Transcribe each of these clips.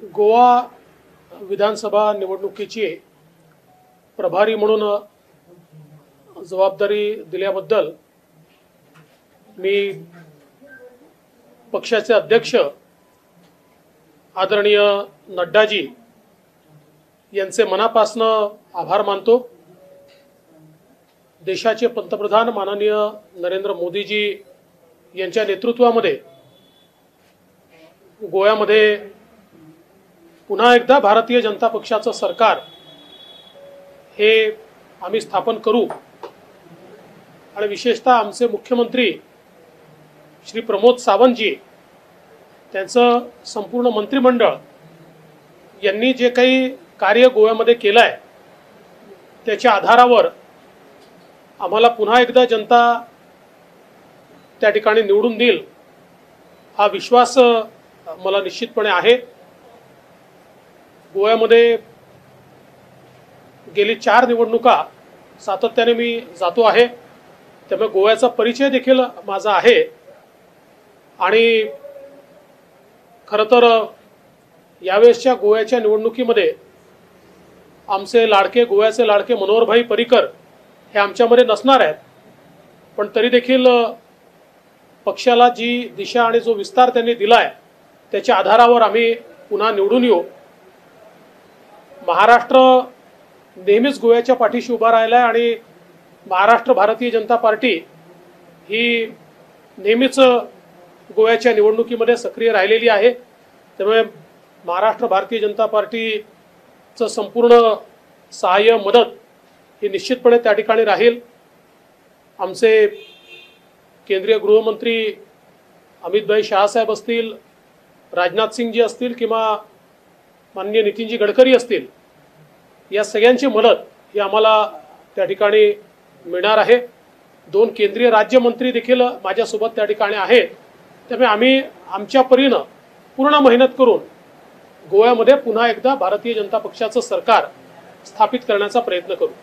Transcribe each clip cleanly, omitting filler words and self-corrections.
गोवा विधानसभा निवडणुकीची प्रभारी म्हणून जबाबदारी दिल्याबद्दल मी पक्षाचे अध्यक्ष आदरणीय नड्डाजी यांचे मनापासून आभार मानतो। देशाचे पंतप्रधान माननीय नरेंद्र मोदीजी यांच्या नेतृत्वामध्ये गोव्यामध्ये पुन्हा एकदा भारतीय जनता पक्षाचं सरकार हे आम्ही स्थापन करू आणि विशेषतः आमचे मुख्यमंत्री श्री प्रमोद सावंतजी त्यांचं संपूर्ण मंत्रिमंडळ यांनी जे काही कार्य गोव्यामध्ये केलं आहे त्याच्या आधारावर आम्हाला पुन्हा एकदा जनता त्या ठिकाणी निवडून देईल हा विश्वास मला निश्चितपणे आहे। गोव्यामध्ये गेली 4 निवडणुका सातत्याने मी जातो आहे, त्यामुळे गोव्याचा परिचय देखील माझा आहे आणि खरं तर यावेळेसच्या गोव्याच्या निवडणुकीमध्ये आमचे लाडके गोव्याचे लाडके मनोहरभाई पर्रिकर हे आमच्यामध्ये नसणार आहेत, पण तरी देखील पक्षाला जी दिशा आणि जो विस्तार त्यांनी दिला आहे त्याच्या आधारावर आम्ही पुन्हा निवडून येऊ। महाराष्ट्र नेहमीच गोव्याच्या पाठीशी उभा राहिला आहे आणि महाराष्ट्र भारतीय जनता पार्टी ही नेहमीच गोव्याच्या निवडणुकीमध्ये सक्रिय राहिलेली आहे, त्यामुळे महाराष्ट्र भारतीय जनता पार्टीचं संपूर्ण सहाय्य मदत ही निश्चितपणे त्या ठिकाणी राहील। आमचे केंद्रीय गृहमंत्री अमितभाई शहासाहेब असतील, राजनाथ सिंगजी असतील किंवा माननीय नितीनजी गडकरी असतील, या सगळ्यांची मदत ही आम्हाला त्या ठिकाणी मिळणार आहे। 2 केंद्रीय राज्यमंत्री देखील माझ्यासोबत त्या ठिकाणी आहेत, त्यामुळे आम्ही आमच्या परीनं पूर्ण मेहनत करून गोव्यामध्ये पुन्हा एकदा भारतीय जनता पक्षाचं सरकार स्थापित करण्याचा प्रयत्न करू।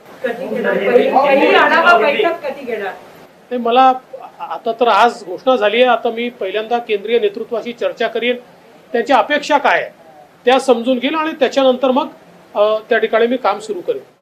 मला आता तर आज घोषणा झाली आहे, आता मी पहिल्यांदा केंद्रीय नेतृत्वाशी चर्चा करीन, त्यांच्या अपेक्षा काय आहे त्या समजून घेईल आणि त्याच्यानंतर मग त्या ठिकाणी मी काम सुरू करेन।